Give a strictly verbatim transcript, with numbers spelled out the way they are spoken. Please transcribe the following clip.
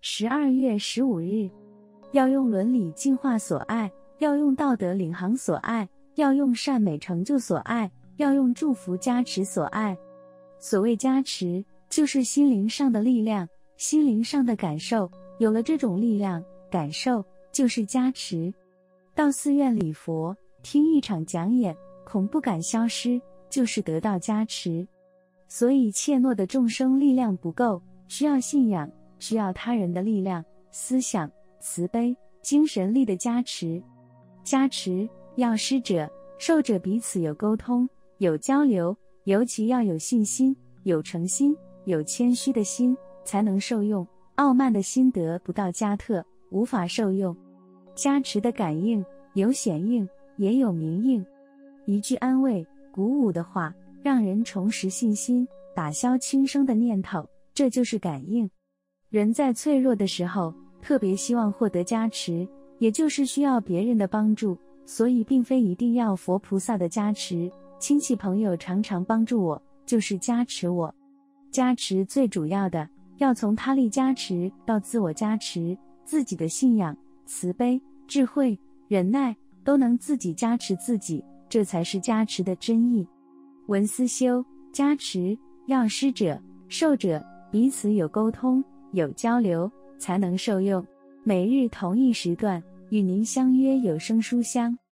十二月十五日，要用伦理净化所爱，要用道德领航所爱，要用善美成就所爱，要用祝福加持所爱。所谓加持，就是心灵上的力量，心灵上的感受，有了这种力量感受，就是加持。到寺院礼佛，听一场讲演，恐不敢消失，就是得到加持。所以怯懦的众生力量不够，需要信仰，需要他人的力量、思想、慈悲、精神力的加持。加持要施者、受者彼此有沟通、有交流，尤其要有信心、有诚心、有谦虚的心，才能受用。傲慢的心得不到加特，无法受用。加持的感应有显应，也有明应。一句安慰、鼓舞的话，让人重拾信心，打消轻生的念头，这就是感应。人在脆弱的时候，特别希望获得加持，也就是需要别人的帮助，所以并非一定要佛菩萨的加持，亲戚朋友常常帮助我，就是加持我。加持最主要的，要从他力加持到自我加持，自己的信仰、慈悲、智慧、忍耐都能自己加持自己，这才是加持的真意。文思修加持要施者、受者彼此有沟通、有交流，才能受用。每日同一时段与您相约有声书香。